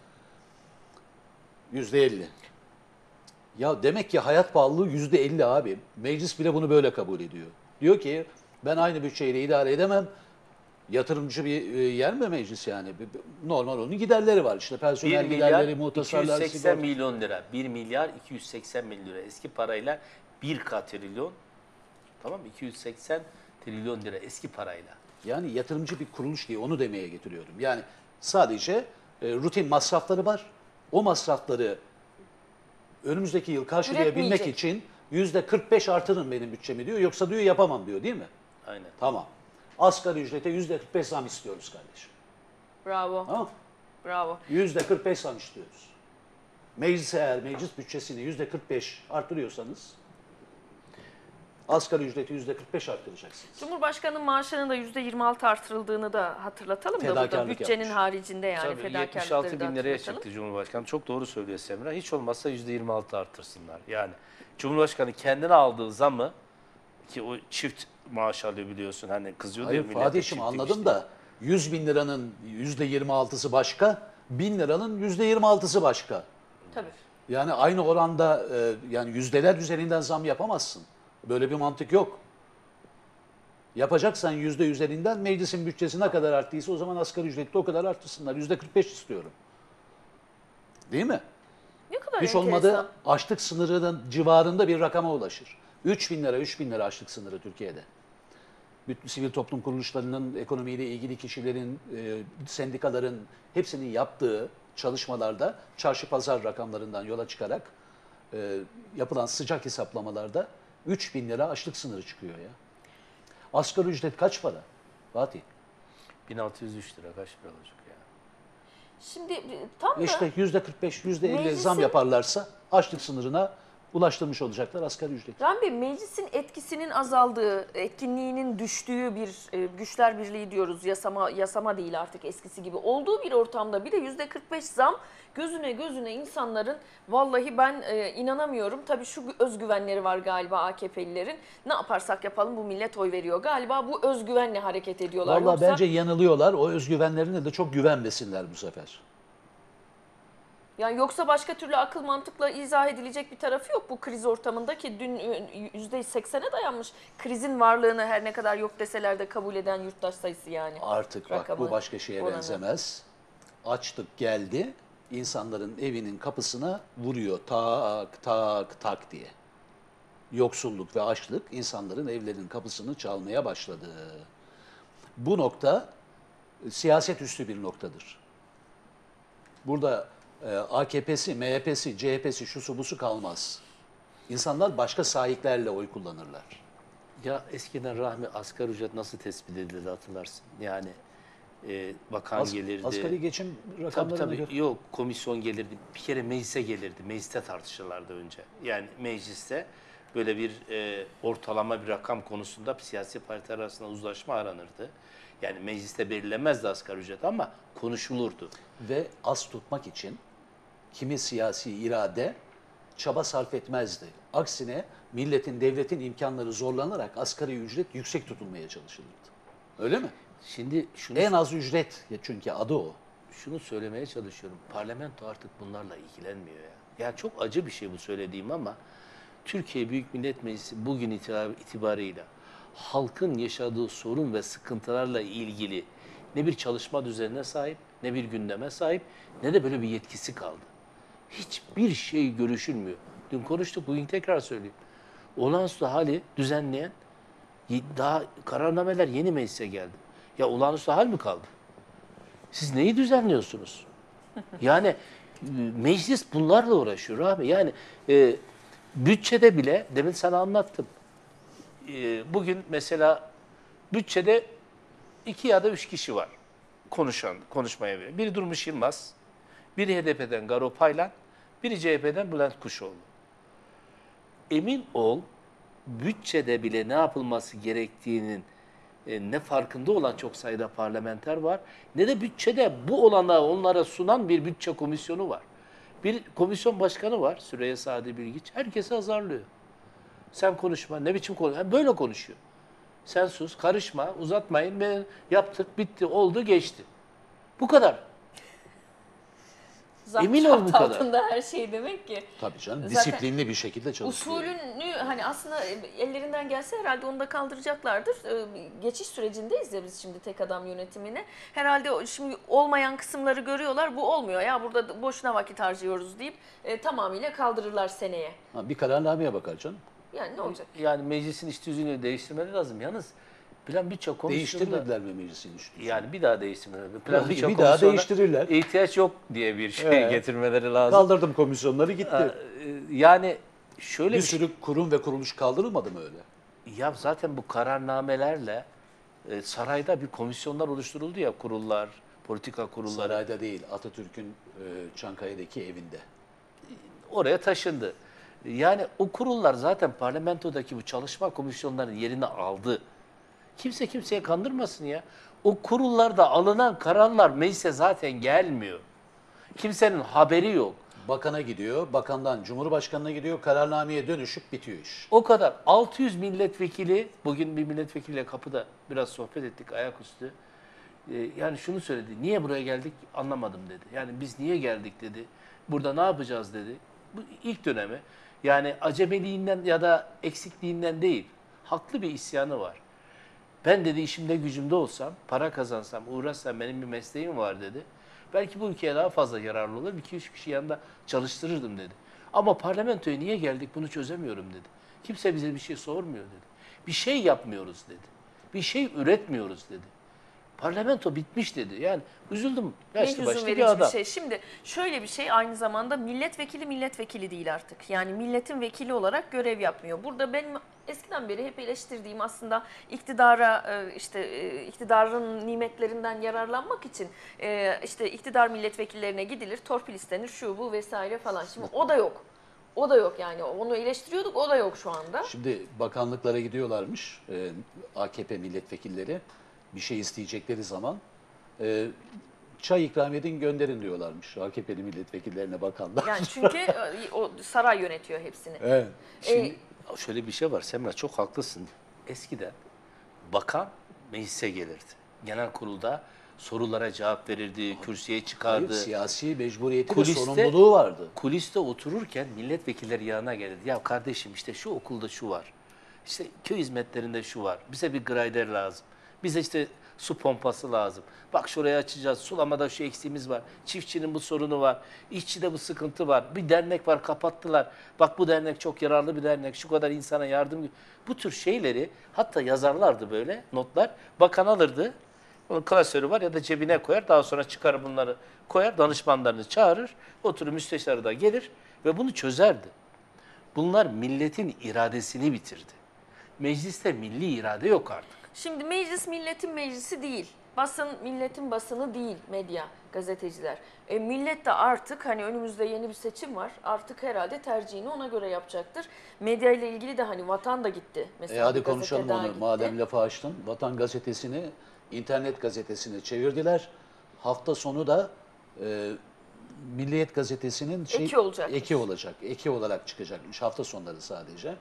yüzde elli. Ya demek ki hayat pahalılığı yüzde elli abi. Meclis bile bunu böyle kabul ediyor. Diyor ki ben aynı bütçeyle idare edemem. Yatırımcı bir e, yer mi meclis yani? Bir- bir- Normal onun giderleri var işte. bir Personel milyar giderleri, iki yüz muhtasarlar, seksen sigorta. milyon lira. bir milyar iki yüz seksen milyon lira. Eski parayla bir katrilyon. Tamam mı? iki yüz seksen trilyon lira eski parayla. Yani yatırımcı bir kuruluş diye onu demeye getiriyorum. Yani sadece e, rutin masrafları var. O masrafları önümüzdeki yıl karşılayabilmek Üretmeyecek. için yüzde kırk beş artırın benim bütçemi diyor. Yoksa diyor yapamam diyor değil mi? Aynen. Tamam. Asgari ücrete yüzde kırk beş zam istiyoruz kardeşim. Bravo, Tamam mı? bravo. yüzde kırk beş zam istiyoruz. Meclis eğer meclis bütçesini yüzde kırk beş artırıyorsanız Asgari ücreti yüzde kırk beş arttıracaksınız. Cumhurbaşkanının maaşının da yüzde yirmi altı artırıldığını da hatırlatalım da burada Fedakarlık bütçenin yapmış. haricinde yani Tabii, yetmiş fedakarlıkları altı da bin liraya hatırlatalım. çıktı Cumhurbaşkanı. Çok doğru söylüyor Semra. Hiç olmazsa yüzde yirmi altı artırsınlar. Yani Cumhurbaşkanı kendine aldığı zamı, ki o çift maaş alıyor biliyorsun. Hani kızıyordu ya Hayır millete Fatih'im çift anladım demiş da yüz bin liranın yüzde yirmi altısı başka, bin liranın yüzde yirmi altısı başka. Tabii. Yani aynı oranda e, yani yüzdeler üzerinden zam yapamazsın. Böyle bir mantık yok. Yapacaksan yüzde üzerinden meclisin bütçesi ne kadar arttıysa o zaman asgari ücreti de o kadar artırsınlar. Yüzde kırk beş istiyorum. Değil mi? Ne kadar Hiç enteresan. olmadı açlık sınırının civarında bir rakama ulaşır. üç bin lira, üç bin lira açlık sınırı Türkiye'de. Bütün sivil toplum kuruluşlarının, ekonomiyle ilgili kişilerin, e, sendikaların hepsinin yaptığı çalışmalarda çarşı pazar rakamlarından yola çıkarak e, yapılan sıcak hesaplamalarda üç bin lira açlık sınırı çıkıyor ya. Asgari ücret kaç para Fatih? bin altı yüz üç lira kaç lira olacak ya? Şimdi e, tam da İşte yüzde kırk beş, yüzde elli zam Meclisin- yaparlarsa açlık sınırına ulaştırmış olacaklar asgari ücreti. Rahmi Bey, meclisin etkisinin azaldığı, etkinliğinin düştüğü bir e, güçler birliği diyoruz. Yasama yasama değil artık eskisi gibi. Olduğu bir ortamda bir de yüzde kırk beş zam gözüne gözüne insanların vallahi ben e, inanamıyorum. Tabii şu özgüvenleri var galiba A K P'lilerin. Ne yaparsak yapalım bu millet oy veriyor. Galiba bu özgüvenle hareket ediyorlar. Vallahi Yoksa bence yanılıyorlar. O özgüvenlerine de çok güvenmesinler bu sefer. yani yoksa başka türlü akıl mantıkla izah edilecek bir tarafı yok bu kriz ortamında ki dün yüzde seksene dayanmış krizin varlığını her ne kadar yok deseler de kabul eden yurttaş sayısı yani. Artık bak Rakamı, bu başka şeye oranı. benzemez. Açlık geldi, insanların evinin kapısına vuruyor tak tak tak diye. Yoksulluk ve açlık insanların evlerinin kapısını çalmaya başladı. Bu nokta e, siyaset üstü bir noktadır. Burada e, A K P'si, M H P'si, C H P'si, şusu busu kalmaz. İnsanlar başka sahiplerle oy kullanırlar. Ya eskiden Rahmi asgari ücret nasıl tespit edildi hatırlarsın. Yani e, bakan As- gelirdi. asgari geçim Tabii rakamlarına tabii göre. yok komisyon gelirdi. Bir kere meclise gelirdi. Mecliste tartışırlardı önce. Yani mecliste böyle bir e, ortalama bir rakam konusunda siyasi partiler arasında uzlaşma aranırdı. Yani mecliste belirlenmezdi asgari ücret ama konuşulurdu. Ve az tutmak için kimi siyasi irade çaba sarf etmezdi. Aksine milletin, devletin imkanları zorlanarak asgari ücret yüksek tutulmaya çalışılırdı. Öyle mi? Şimdi şunu En az ücret çünkü adı o. şunu söylemeye çalışıyorum. Parlamento artık bunlarla ilgilenmiyor ya. Yani çok acı bir şey bu söylediğim ama Türkiye Büyük Millet Meclisi bugün itibar- itibarıyla halkın yaşadığı sorun ve sıkıntılarla ilgili ne bir çalışma düzenine sahip, ne bir gündeme sahip, ne de böyle bir yetkisi kaldı. Hiçbir şey görüşülmüyor. Dün konuştuk, bugün tekrar söyleyeyim. Olağanüstü hali düzenleyen daha kararnameler yeni meclise geldi. Ya olağanüstü hal mi kaldı? Siz neyi düzenliyorsunuz? Yani e, meclis bunlarla uğraşıyor abi. Yani e, bütçede bile, demin sana anlattım. E, bugün mesela bütçede iki ya da üç kişi var konuşan, konuşmaya veriyor. Biri Durmuş Yılmaz, biri H D P'den Garo Paylan, biri C H P'den Bülent Kuşoğlu. Emin ol, bütçede bile ne yapılması gerektiğinin e, ne farkında olan çok sayıda parlamenter var, ne de bütçede bu olanağı onlara sunan bir bütçe komisyonu var. Bir komisyon başkanı var, Süreyya Sadi Bilgiç, herkesi azarlıyor. Sen konuşma, ne biçim konuş, yani böyle konuşuyor. Sen sus, karışma, uzatmayın, ben yaptık, bitti, oldu, geçti. Bu kadar. Zapt Emin ol bu şart kadar. altında her şey demek ki. Tabii canım, Zaten disiplinli bir şekilde çalışıyor. Usulünü hani aslında ellerinden gelse herhalde onu da kaldıracaklardır. Ee, Geçiş sürecindeyiz ya biz şimdi tek adam yönetimine. Herhalde o- şimdi olmayan kısımları görüyorlar. Bu olmuyor ya burada boşuna vakit harcıyoruz deyip e, tamamıyla kaldırırlar seneye. Ha, bir kararnameye bakar canım. Yani ne olacak? Yani meclisin iş düzenini değiştirmeleri lazım. Yalnız Plan Bütçe Komisyonu'nda Değiştirmediler mi meclisin üstü? yani bir daha değiştirmeleri. Plan Bir- Bütçe bir daha Komisyonu'na değiştirirler. ihtiyaç yok diye bir şey Evet. getirmeleri lazım. Kaldırdım komisyonları gitti. Ee, Yani şöyle Bir bir şey. sürü kurum ve kuruluş kaldırılmadı mı öyle? Ya zaten bu kararnamelerle e, sarayda bir komisyonlar oluşturuldu ya, kurullar, politika kurulları. Sarayda değil, Atatürk'ün e, Çankaya'daki evinde. Oraya taşındı. Yani o kurullar zaten parlamentodaki bu çalışma komisyonlarının yerini aldı. Kimse kimseye kandırmasın ya. O kurullarda alınan kararlar meclise zaten gelmiyor. Kimsenin haberi yok. Bakana gidiyor, bakandan Cumhurbaşkanına gidiyor, kararnameye dönüşüp bitiyor iş. O kadar. altı yüz milletvekili, bugün bir milletvekiliyle kapıda biraz sohbet ettik ayaküstü. Ee, yani şunu söyledi, niye buraya geldik anlamadım dedi. Yani biz niye geldik dedi, burada ne yapacağız dedi. Bu ilk dönemi. Yani acemiliğinden ya da eksikliğinden değil, haklı bir isyanı var. Ben dedi işimde gücümde olsam, para kazansam, uğraşsam benim bir mesleğim var dedi. Belki bu ülkeye daha fazla yararlı olur. iki üç kişi yanında çalıştırırdım dedi. Ama parlamentoya niye geldik bunu çözemiyorum dedi. Kimse bize bir şey sormuyor dedi. Bir şey yapmıyoruz dedi. Bir şey üretmiyoruz dedi. Parlamento bitmiş dedi. Yani üzüldüm. Ne Yaşlı hüzün başlı verici bir adam. bir şey. Şimdi şöyle bir şey, aynı zamanda milletvekili milletvekili değil artık. Yani milletin vekili olarak görev yapmıyor. Burada benim eskiden beri hep eleştirdiğim, aslında iktidara e, işte e, iktidarın nimetlerinden yararlanmak için e, işte iktidar milletvekillerine gidilir, torpil istenir, şu bu vesaire falan. Şimdi o da yok. O da yok yani. Onu eleştiriyorduk, o da yok şu anda. Şimdi bakanlıklara gidiyorlarmış e, A K P milletvekilleri. Bir şey isteyecekleri zaman e, çay ikram edin gönderin diyorlarmış A K P'li milletvekillerine, bakanlar. Yani çünkü e, o saray yönetiyor hepsini. Evet. Şimdi şöyle bir şey var Semra, çok haklısın. Eskiden bakan meclise gelirdi. Genel kurulda sorulara cevap verirdi, kürsüye çıkardı. Hayır, siyasi mecburiyeti ve Kuliste- sorumluluğu vardı. Kuliste otururken milletvekilleri yanına gelirdi. Ya kardeşim işte şu okulda şu var. İşte köy hizmetlerinde şu var. Bize bir grider lazım. Bize işte su pompası lazım. Bak şuraya açacağız. Sulamada şu eksiğimiz var. Çiftçinin bu sorunu var. İşçide bu sıkıntı var. Bir dernek var, kapattılar. Bak bu dernek çok yararlı bir dernek. Şu kadar insana yardım. Bu tür şeyleri hatta yazarlardı böyle notlar. Bakan alırdı. Onun klasörü var ya da cebine koyar. Daha sonra çıkar bunları koyar. Danışmanlarını çağırır. Oturur müsteşarı da gelir ve bunu çözerdi. Bunlar milletin iradesini bitirdi. Mecliste milli irade yok artık. Şimdi meclis milletin meclisi değil. Basın milletin basını değil, medya, gazeteciler. E, millet de artık, hani önümüzde yeni bir seçim var. Artık herhalde tercihini ona göre yapacaktır. Medya ile ilgili de hani Vatan da gitti. Mesela E hadi bir gazete konuşalım daha onu. gitti. Madem lafı açtın. Vatan gazetesini internet gazetesine çevirdiler. Hafta sonu da e, Milliyet gazetesinin şey, Eki olacakmış. eki olacak. Eki olarak çıkacakmış hafta sonları sadece.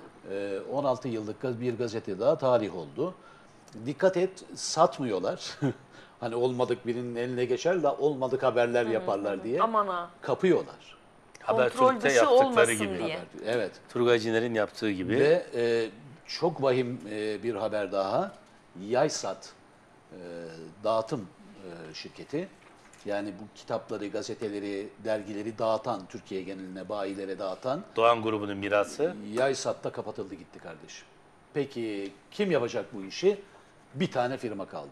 E, on altı yıllık bir gazete daha tarih oldu. Dikkat et, satmıyorlar. Hani olmadık birinin eline geçer de olmadık haberler yaparlar diye Aman ha. kapıyorlar. Kontrol Habertürk'te dışı yaptıkları olmasın gibi. diye. Haber- Evet. Turgay Ciner'in yaptığı gibi. Ve e, çok vahim e, bir haber daha. Yaysat e, dağıtım e, şirketi, yani bu kitapları, gazeteleri, dergileri dağıtan, Türkiye geneline bayilere dağıtan Doğan grubunun mirası. Yaysat'ta kapatıldı gitti kardeşim. Peki kim yapacak bu işi? Bir tane firma kaldı.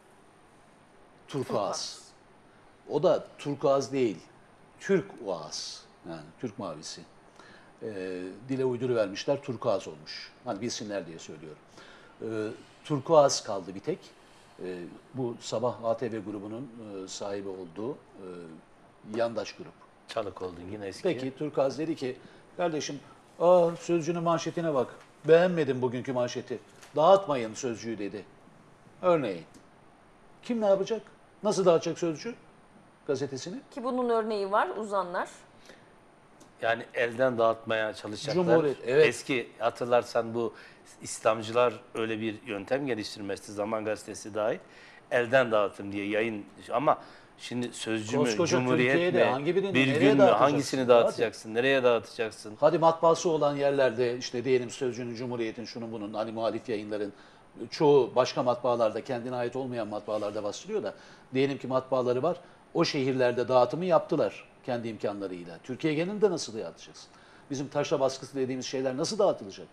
Turkuaz. O da Turkuaz değil, Türk Uaz. Yani Türk mavisi. E, dile uyduru vermişler, turkuaz olmuş. Hani bilsinler diye söylüyorum. E, turkuaz kaldı bir tek. E, bu sabah A T V grubunun e, sahibi olduğu e, yandaş grup. Çalık oldun yine eski. Peki turkuaz dedi ki, kardeşim aa, Sözcü'nün manşetine bak. Beğenmedim bugünkü manşeti. Dağıtmayın Sözcü'yü dedi. Örneğin. Kim ne yapacak? Nasıl dağıtacak Sözcü gazetesini? Ki bunun örneği var, uzanlar. Yani elden dağıtmaya çalışacaklar. Cumhuriyet, evet. Eski hatırlarsan bu İslamcılar öyle bir yöntem geliştirmişti. Zaman Gazetesi dahil. Elden dağıtım diye yayın. Ama şimdi Sözcü mü, Koskoca Cumhuriyet Türkiye'de mi, hangi birini, bir nereye gün mü, dağıtacaksın? hangisini dağıtacaksın, nereye dağıtacaksın? Hadi matbaası olan yerlerde, işte diyelim Sözcü'nün, Cumhuriyet'in, şunun bunun, hani muhalif yayınların çoğu başka matbaalarda, kendine ait olmayan matbaalarda bastırıyor da, diyelim ki matbaaları var, o şehirlerde dağıtımı yaptılar kendi imkanlarıyla. Türkiye genelinde nasıl dağıtacaksın? Bizim taşra baskısı dediğimiz şeyler nasıl dağıtılacak?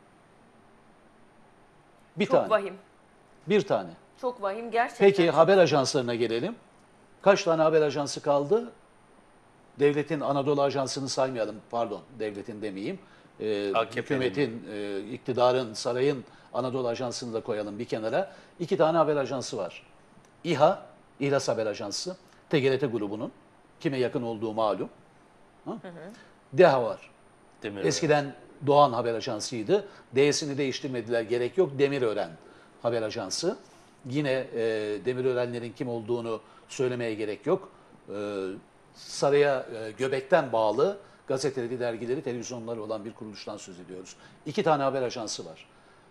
Bir Çok tane. vahim. Bir tane. Çok vahim gerçekten. Peki haber ajanslarına gelelim. Kaç tane haber ajansı kaldı? Devletin Anadolu Ajansı'nı saymayalım, pardon, devletin demeyeyim. Ee, A K P'nin. hükümetin, e, iktidarın, sarayın Anadolu Ajansı'nı da koyalım bir kenara. İki tane haber ajansı var. İHA, İhlas Haber Ajansı, T G R T grubunun, kime yakın olduğu malum. Ha? DEHA var. Demirören. Eskiden Doğan Haber Ajansı'ydı. D'sini değiştirmediler, gerek yok. Demirören Haber Ajansı. Yine e, Demirörenlerin kim olduğunu söylemeye gerek yok. E, saraya e, göbekten bağlı gazeteleri, dergileri, televizyonları olan bir kuruluştan söz ediyoruz. İki tane haber ajansı var.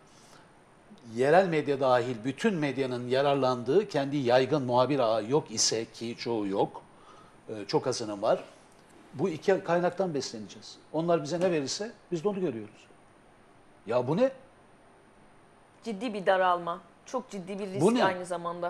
Yerel medya dahil bütün medyanın yararlandığı kendi yaygın muhabir ağı yok ise, ki çoğu yok, e, çok azının var. Bu iki kaynaktan besleneceğiz. Onlar bize ne verirse biz de onu görüyoruz. Ya bu ne? Ciddi bir daralma. Çok ciddi bir Bu risk ne? aynı zamanda.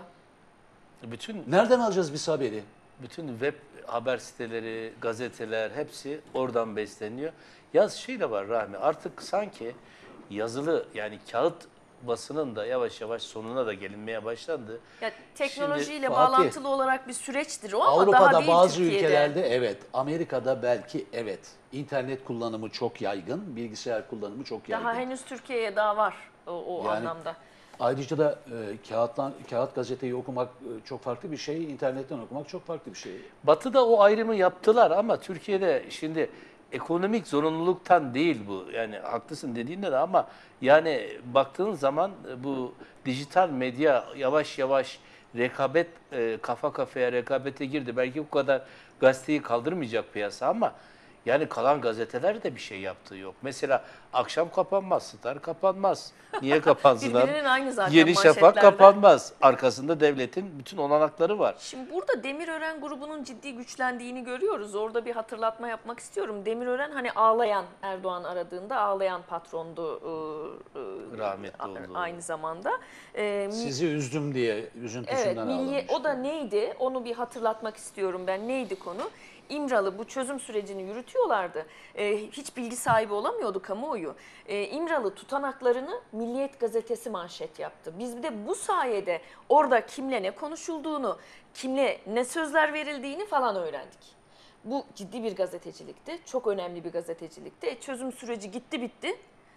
Bütün Nereden alacağız biz haberi? bütün web haber siteleri, gazeteler hepsi oradan besleniyor. Yaz şey de var Rahmi, artık sanki yazılı yani kağıt basının da yavaş yavaş sonuna da gelinmeye başlandı. Ya teknolojiyle Fatih, bağlantılı olarak bir süreçtir o ama daha Avrupa'da değil bazı Türkiye'de. ülkelerde evet, Amerika'da belki evet. İnternet kullanımı çok yaygın, bilgisayar kullanımı çok yaygın. Daha henüz Türkiye'ye daha var o, o Yani anlamda. Ayrıca da e, kağıttan kağıt gazeteyi okumak e, çok farklı bir şey, internetten okumak çok farklı bir şey. Batı'da o ayrımı yaptılar ama Türkiye'de şimdi ekonomik zorunluluktan değil bu. Yani haklısın dediğinde de ama yani baktığın zaman bu dijital medya yavaş yavaş rekabet e, kafa kafaya rekabete girdi. Belki bu kadar gazeteyi kaldırmayacak piyasa ama yani kalan gazeteler de bir şey yaptığı yok. Mesela akşam kapanmaz, Star kapanmaz. Niye kapansın? Birbirinin aynı zaten Yeni Şafak manşetlerde. kapanmaz. Arkasında devletin bütün olanakları var. Şimdi burada Demirören grubunun ciddi güçlendiğini görüyoruz. Orada bir hatırlatma yapmak istiyorum. Demirören hani ağlayan, Erdoğan aradığında ağlayan patrondu e, e, Rahmetli oldu. aynı zamanda. E, Sizi üzdüm diye Evet, üzüntüsünden milli, ağlamıştı. o da neydi? Onu bir hatırlatmak istiyorum ben. Neydi konu? İmralı bu çözüm sürecini yürütüyorlardı. Ee, hiç bilgi sahibi olamıyordu kamuoyu. Ee, İmralı tutanaklarını Milliyet Gazetesi manşet yaptı. Biz bir de bu sayede orada kimle ne konuşulduğunu, kimle ne sözler verildiğini falan öğrendik. Bu ciddi bir gazetecilikti. Çok önemli bir gazetecilikti. E, çözüm süreci gitti bitti.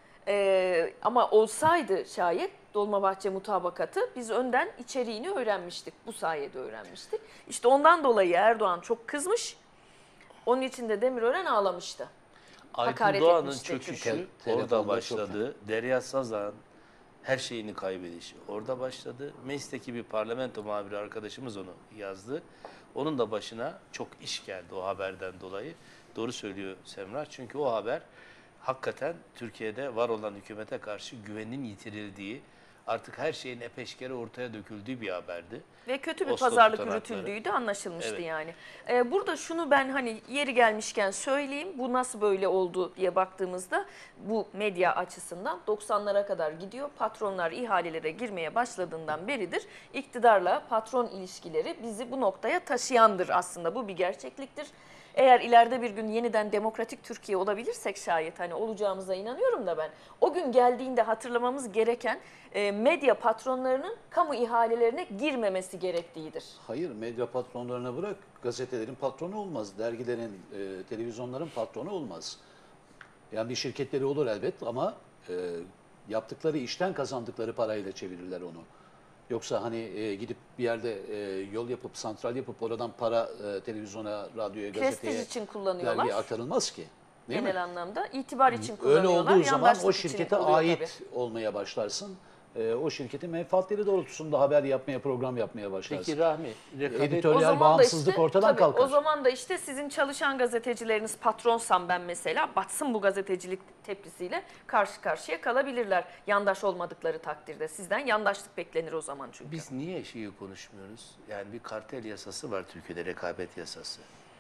Ee, ama olsaydı şayet Dolmabahçe mutabakatı biz önden içeriğini öğrenmiştik. Bu sayede öğrenmiştik. İşte ondan dolayı Erdoğan çok kızmış. Onun için de Demirören ağlamıştı. Hakaret Aykut Doğan'ın etmişti çöküşü çünkü. orada Telefonda başladı. Derya Sazan her şeyini kaybedişi orada başladı. Meclisteki bir parlamento muhabiri arkadaşımız onu yazdı. Onun da başına çok iş geldi o haberden dolayı. Doğru söylüyor Semra. Çünkü o haber hakikaten Türkiye'de var olan hükümete karşı güvenin yitirildiği, artık her şeyin epeşkere ortaya döküldüğü bir haberdi. Ve kötü bir Oslo pazarlık tutanakları. yürütüldüğü de anlaşılmıştı Evet. yani. Ee, burada şunu ben hani yeri gelmişken söyleyeyim. Bu nasıl böyle oldu diye baktığımızda bu medya açısından doksanlara kadar gidiyor. Patronlar ihalelere girmeye başladığından beridir iktidarla patron ilişkileri bizi bu noktaya taşıyandır aslında. Bu bir gerçekliktir. Eğer ileride bir gün yeniden demokratik Türkiye olabilirsek şayet hani olacağımıza inanıyorum da ben. O gün geldiğinde hatırlamamız gereken e, medya patronlarının kamu ihalelerine girmemesi gerektiğidir. Hayır, medya patronlarına bırak, gazetelerin patronu olmaz, dergilerin, e, televizyonların patronu olmaz. Yani bir şirketleri olur elbet ama e, yaptıkları işten kazandıkları parayla çevirirler onu. Yoksa hani e, gidip bir yerde e, yol yapıp, santral yapıp oradan para e, televizyona, radyoya, gazeteye, Prestij için kullanıyorlar. dergiye aktarılmaz ki. Değil mi? Genel anlamda itibar için Öyle kullanıyorlar. olduğu zaman yandaşlık o için şirkete oluyor ait tabii. olmaya başlarsın. E, o şirketin menfaatleri doğrultusunda haber yapmaya, program yapmaya başlarsın. Peki Rahmi, rekabet Editör- O zaman da bağımsızlık işte, ortadan tabii, kalkar. O zaman da işte sizin çalışan gazetecileriniz patronsam ben mesela batsın bu gazetecilik tepkisiyle karşı karşıya kalabilirler. Yandaş olmadıkları takdirde. Sizden yandaşlık beklenir o zaman çünkü. biz niye şeyi konuşmuyoruz? Yani bir kartel yasası var Türkiye'de, rekabet yasası.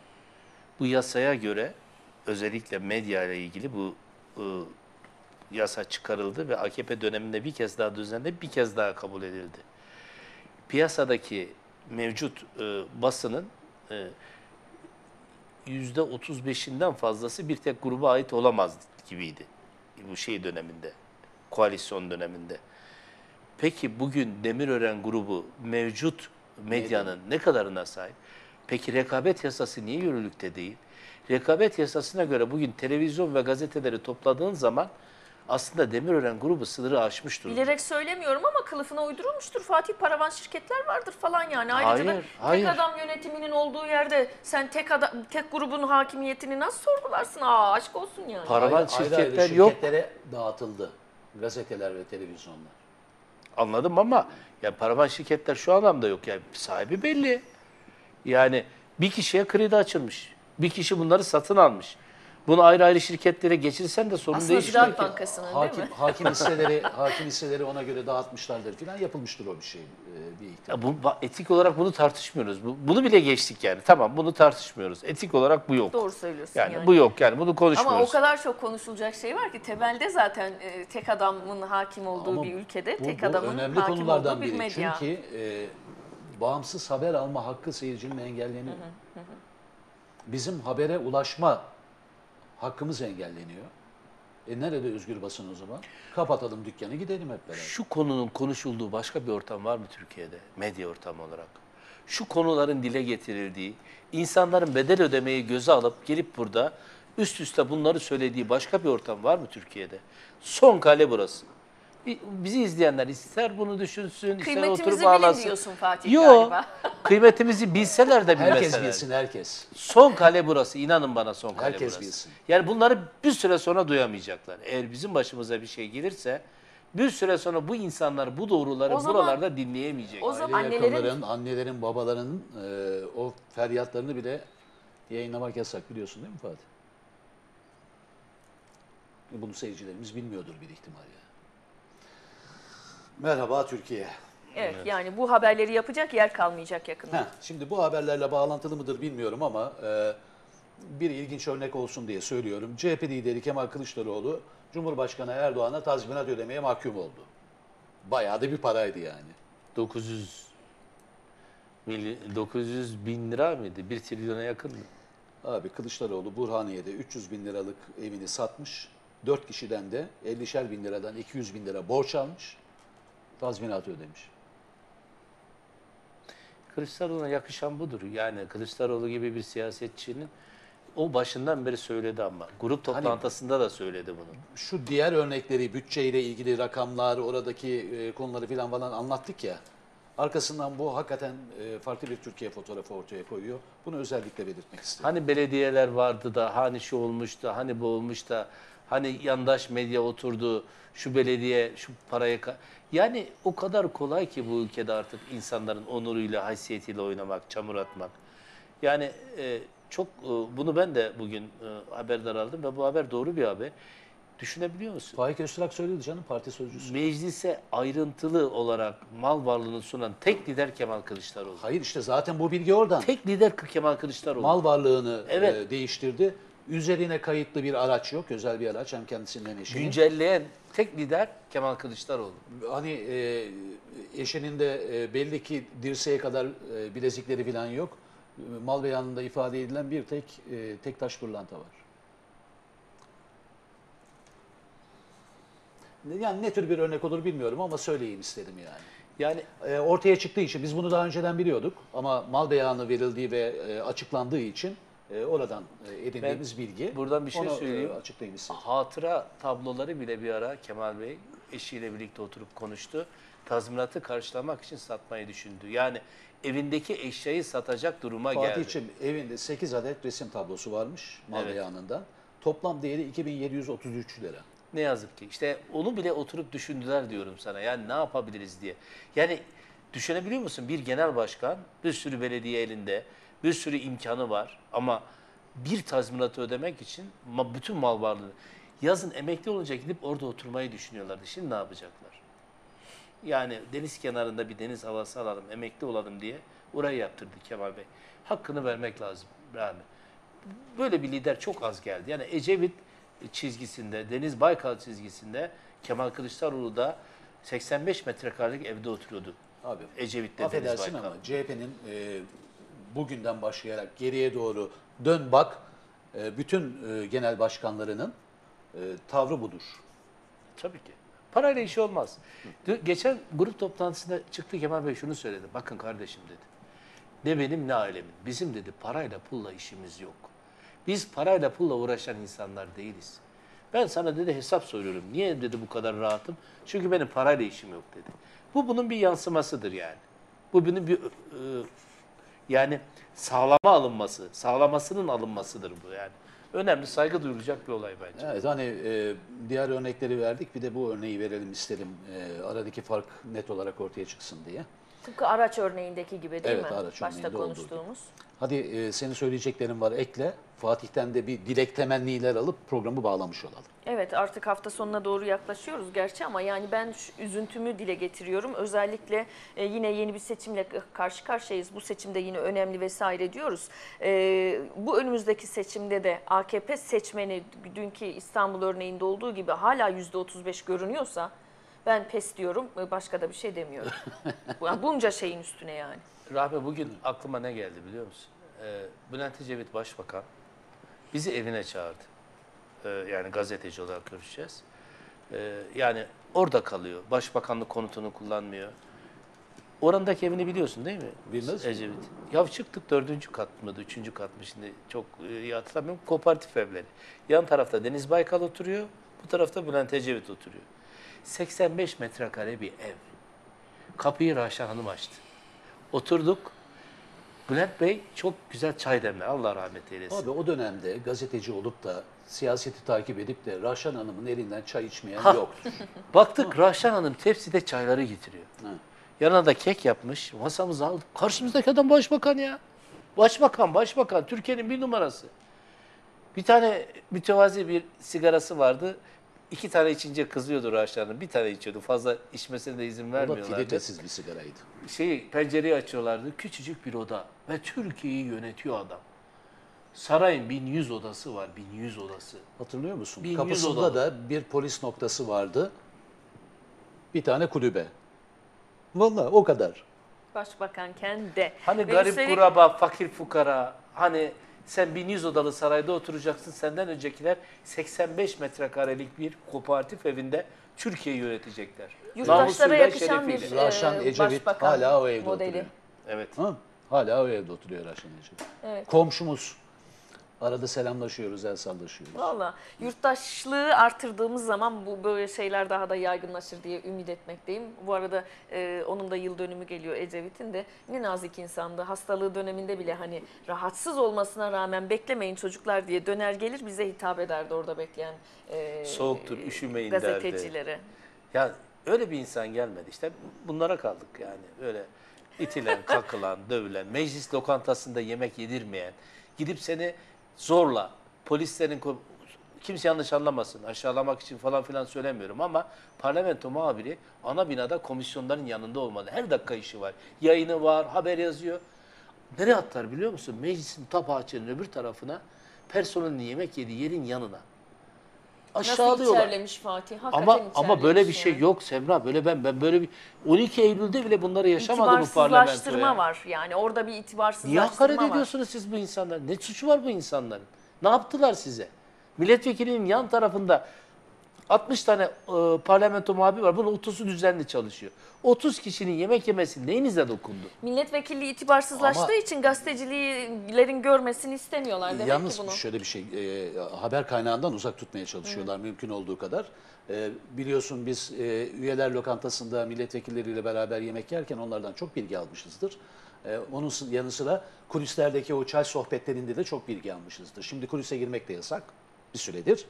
Bu yasaya göre özellikle medya ile ilgili bu ıı, yasa çıkarıldı ve A K P döneminde bir kez daha düzenlenip bir kez daha kabul edildi. Piyasadaki mevcut e, basının e, yüzde otuz beşinden fazlası bir tek gruba ait olamaz gibiydi bu şey döneminde, koalisyon döneminde. Peki bugün Demirören grubu mevcut medyanın ne kadarına sahip? Peki rekabet yasası niye yürürlükte değil? Rekabet yasasına göre bugün televizyon ve gazeteleri topladığın zaman aslında Demirören grubu sınırı aşmış durumda. Bilerek söylemiyorum ama kılıfına uydurulmuştur. Fatih paravan şirketler vardır falan yani. Ayrıca Hayır, da hayır. tek adam yönetiminin olduğu yerde sen tek adam, tek grubun hakimiyetini nasıl sorgularsın? Aa aşk olsun yani. Para- Paravan Ayrı- ayrı ayrı şirketler yok. şirketlere dağıtıldı. Gazeteler ve televizyonlar. Anladım ama ya paravan şirketler şu anlamda yok. Yani sahibi belli. Yani bir kişiye kredi açılmış. Bir kişi bunları satın almış. Bunu ayrı ayrı şirketlere geçirsen de sorun Aslında değişmiyor Ziraat ki. Bankası'nın Hakim, değil mi? hakim hisseleri hakim hisseleri ona göre dağıtmışlardır falan, yapılmıştır o bir şey, e, bir ihtimal. Ya bu, ba- etik olarak bunu tartışmıyoruz. Bu- bunu bile geçtik yani. Tamam bunu tartışmıyoruz. Etik olarak bu yok. Doğru söylüyorsun Yani, yani. bu yok yani bunu konuşmuyoruz. Ama o kadar çok konuşulacak şey var ki temelde zaten e, tek adamın hakim olduğu Ama bir ülkede bu, tek bu adamın önemli hakim konulardan olduğu bir biri. medya. Çünkü e, bağımsız haber alma hakkı seyircinin engelleniyor. Bizim habere ulaşma hakkımız engelleniyor. E nerede özgür basın o zaman? Kapatalım dükkanı, gidelim hep beraber. Şu konunun konuşulduğu başka bir ortam var mı Türkiye'de? Medya ortamı olarak. Şu konuların dile getirildiği, insanların bedel ödemeyi göze alıp gelip burada üst üste bunları söylediği başka bir ortam var mı Türkiye'de? Son kale burası. Bi- Bizi izleyenler ister bunu düşünsün, ister Kıymetimizi oturup bilin ağlasın. diyorsun Fatih Yok, galiba. kıymetimizi bilseler de Herkes bilmeseler. bilsin, herkes. Son kale burası. İnanın bana son kale Herkes burası. bilsin. Yani bunları bir süre sonra duyamayacaklar. Eğer bizim başımıza bir şey gelirse bir süre sonra bu insanlar bu doğruları O zaman- buralarda dinleyemeyecek. o Aile zaman annelerin- yakınların, annelerin, babaların e, o feryatlarını bile yayınlamak yasak, biliyorsun değil mi Fatih? Bunu seyircilerimiz bilmiyordur bir ihtimal yani. Merhaba Türkiye. Evet, yani bu haberleri yapacak yer kalmayacak yakında. Heh, şimdi bu haberlerle bağlantılı mıdır bilmiyorum ama e, bir ilginç örnek olsun diye söylüyorum. C H P lideri Kemal Kılıçdaroğlu Cumhurbaşkanı Erdoğan'a tazminat ödemeye mahkum oldu. Bayağı da bir paraydı yani. dokuz yüz milyon, dokuz yüz bin lira mıydı? bir trilyona yakın mı? Abi Kılıçdaroğlu Burhaniye'de üç yüz bin liralık evini satmış. dört kişiden de ellişer bin liradan iki yüz bin lira borç almış. Tazminatı ödemiş. Kılıçdaroğlu'na yakışan budur. Yani Kılıçdaroğlu gibi bir siyasetçinin o başından beri söyledi ama. Grup toplantısında da söyledi bunu. Şu diğer örnekleri, bütçeyle ilgili rakamlar, oradaki e, konuları filan falan anlattık ya. Arkasından bu hakikaten e, farklı bir Türkiye fotoğrafı ortaya koyuyor. Bunu özellikle belirtmek istedim. Hani belediyeler vardı da, hani şu olmuş da, hani bu olmuş da, hani yandaş medya oturdu, şu belediye şu parayı... ka- Yani o kadar kolay ki bu ülkede artık insanların onuruyla, haysiyetiyle oynamak, çamur atmak. Yani e, çok e, bunu ben de bugün e, haberdar aldım ve bu haber doğru bir haber. Düşünebiliyor musun? Faik Öztürk söyledi canım, parti sözcüsü. Meclise ayrıntılı olarak mal varlığını sunan tek lider Kemal Kılıçdaroğlu. Hayır, işte zaten bu bilgi oradan. Tek lider Kemal Kılıçdaroğlu. Mal varlığını Evet. e, değiştirdi. Üzerine kayıtlı bir araç yok. Özel bir araç, hem kendisinin hem eşinin. Güncelleyen tek lider Kemal Kılıçdaroğlu. Hani e, eşinin de e, belli ki dirseğe kadar e, bilezikleri falan yok. E, Mal beyanında ifade edilen bir tek e, tek taş pırlanta var. Yani ne tür bir örnek olur bilmiyorum ama söyleyeyim istedim yani. Yani E, ortaya çıktığı için biz bunu daha önceden biliyorduk ama mal beyanı verildiği ve e, açıklandığı için e, oradan e, edindiğimiz bilgi. buradan bir şey Onu, e, söyleyeyim. açıklayayım istedim. hatıra tabloları bile bir ara Kemal Bey eşiyle birlikte oturup konuştu. Tazminatı karşılamak için satmayı düşündü. Yani evindeki eşyayı satacak duruma geldi. Fatih'ciğim, evinde sekiz adet resim tablosu varmış mal Evet. beyanında. Toplam değeri iki bin yedi yüz otuz üç lira. Ne yazık ki. İşte onu bile oturup düşündüler diyorum sana. Yani ne yapabiliriz diye. Yani düşünebiliyor musun? Bir genel başkan, bir sürü belediye elinde, bir sürü imkanı var ama bir tazminatı ödemek için ma- bütün mal varlığını, yazın emekli olunca gidip orada oturmayı düşünüyorlardı. Şimdi ne yapacaklar? Yani deniz kenarında bir deniz havası alalım, emekli olalım diye orayı yaptırdı Kemal Bey. Hakkını vermek lazım. Yani böyle bir lider çok az geldi. Yani Ecevit çizgisinde, Deniz Baykal çizgisinde Kemal Kılıçdaroğlu da seksen beş metrekarelik evde oturuyordu. Abi, Ecevit'le Deniz affedersin Baykal. ama C H P'nin e, bugünden başlayarak geriye doğru dön bak, e, bütün e, genel başkanlarının e, tavrı budur. Tabii ki. Parayla işi olmaz. Dün- Geçen grup toplantısında çıktı Kemal Bey şunu söyledi. Bakın kardeşim dedi. Ne benim ne ailemin. Bizim dedi parayla pulla işimiz yok. Biz parayla pulla uğraşan insanlar değiliz. Ben sana dedi hesap soruyorum. Niye dedi bu kadar rahatım? Çünkü benim parayla işim yok dedi. Bu bunun bir yansımasıdır yani. Bu bunun bir e, yani sağlama alınması, sağlamasının alınmasıdır bu yani. Önemli, saygı duyulacak bir olay bence. Evet, hani e, diğer örnekleri verdik, bir de bu örneği verelim istedim. E, aradaki fark net olarak ortaya çıksın diye. Tıpkı araç örneğindeki gibi değil Evet, mi? araç Başta örneğinde olduğu gibi. konuştuğumuz. Hadi e, senin söyleyeceklerin var, ekle. Fatih'ten de bir dilek temenniler alıp programı bağlamış olalım. Evet, artık hafta sonuna doğru yaklaşıyoruz gerçi ama yani ben şu üzüntümü dile getiriyorum. Özellikle e, yine yeni bir seçimle karşı karşıyayız. Bu seçimde yine önemli vesaire diyoruz. E, bu önümüzdeki seçimde de A K P seçmeni dünkü İstanbul örneğinde olduğu gibi hala yüzde otuz beş görünüyorsa ben pes diyorum. Başka da bir şey demiyorum. Bunca şeyin üstüne yani. Rahmi, bugün aklıma ne geldi biliyor musun? Ee, Bülent Ecevit Başbakan bizi evine çağırdı. Ee, yani gazeteci olarak görüşeceğiz. Ee, yani orada kalıyor. Başbakanlık konutunu kullanmıyor. Orandaki evini biliyorsun değil mi? Bilmez miyim? Ecevit. Ya çıktık dördüncü kat mıydı, üçüncü kat mı şimdi çok e, iyi hatırlamıyorum. Kooperatif evleri. Yan tarafta Deniz Baykal oturuyor, bu tarafta Bülent Ecevit oturuyor. seksen beş metrekare bir ev. Kapıyı Raşan Hanım açtı. Oturduk. Bülent Bey çok güzel çay demler. Allah rahmet eylesin. Abi o dönemde gazeteci olup da siyaseti takip edip de Rahşan Hanım'ın elinden çay içmeyen Ha. yoktur. Baktık Raşan Hanım tepside çayları getiriyor. Ha. Yanına da kek yapmış. Masamızı aldık. Karşımızdaki adam başbakan ya. Başbakan, başbakan. Türkiye'nin bir numarası. Bir tane mütevazi bir sigarası vardı. İki tane içince kızıyordu Raşan Hanım. Bir tane içiyordu. Fazla içmesine de izin O da vermiyorlardı. filtresiz bir sigaraydı. Şeyi, pencereyi açıyorlardı. Küçücük bir oda. Ve Türkiye'yi yönetiyor adam. Sarayın bin yüz odası var. bin yüz odası. Hatırlıyor musun? bin yüz Kapısında odalı. da bir polis noktası vardı. Bir tane kulübe. Vallahi o kadar. Başbakanken de. Hani Ve garip üstelik- kuraba, fakir fukara, hani sen bin yüz odalı sarayda oturacaksın, senden öncekiler seksen beş metrekarelik bir kooperatif evinde Türkiye'yi yönetecekler. Yurttaşlara Namusuyla, yakışan bir şerefiyle. e, Raşan Ecevit başbakan hala o evde modeli. oturuyor. Evet. Ha? Hala o evde oturuyor Raşan Ecevit. Evet. Komşumuz. Arada selamlaşıyoruz, el sallaşıyoruz. Valla yurttaşlığı artırdığımız zaman bu böyle şeyler daha da yaygınlaşır diye ümit etmekteyim. Bu arada e, onun da yıl dönümü geliyor Ecevit'in de. Ne nazik insandı. Hastalığı döneminde bile hani rahatsız olmasına rağmen beklemeyin çocuklar diye döner gelir bize hitap ederdi orada bekleyen e, Soğuktur, üşümeyin derdi. gazetecilere. Ya öyle bir insan gelmedi işte. Bunlara kaldık yani. Öyle itilen, kakılan, dövülen, meclis lokantasında yemek yedirmeyen, gidip seni zorla polislerin, ko- kimse yanlış anlamasın, aşağılamak için falan filan söylemiyorum ama parlamento muhabiri ana binada komisyonların yanında olmalı. Her dakika işi var. Yayını var, haber yazıyor. Nereye atlar biliyor musun? Meclisin ta bahçenin öbür tarafına, personelin yemek yediği yerin yanına. Nasıl Aşağılıyorlar. içerlemiş Fatih? Hakikaten Ama ama böyle bir içerlemiş şey yani. yok Semra. Böyle ben ben böyle bir on iki Eylül'de bile bunları yaşamadım bu İtibarsızlaştırma parlamentoya. var yani orada bir Niye itibarsızlaştırma hakaret var. ediyorsunuz siz bu insanlar? Ne suçu var bu insanların? Ne yaptılar size? Milletvekilinin yan tarafında altmış tane e, parlamento muhabiri var. Bunun otuzu düzenli çalışıyor. otuz kişinin yemek yemesi neyinize dokundu? Milletvekilliği itibarsızlaştığı Ama- için gazetecilerin görmesini istemiyorlar demek Yalnız ki bunu. şöyle bir şey, e, haber kaynağından uzak tutmaya çalışıyorlar mümkün olduğu kadar. E, biliyorsun biz e, üyeler lokantasında milletvekilleriyle beraber yemek yerken onlardan çok bilgi almışızdır. E, onun sı- yanı sıra kulislerdeki o çay sohbetlerinde de çok bilgi almışızdır. Şimdi kulise girmek de yasak bir süredir.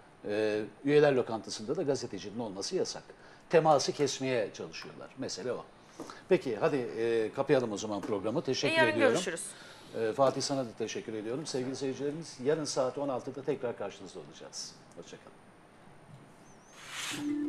E, üyeler lokantasında da gazetecinin olması yasak. Teması kesmeye çalışıyorlar. Mesele o. Peki hadi e, kapayalım o zaman programı. E, Teşekkür yarın ediyorum. görüşürüz. Ee, Fatih sana da teşekkür ediyorum. Sevgili seyircilerimiz yarın saat on altıda tekrar karşınızda olacağız. Hoşçakalın.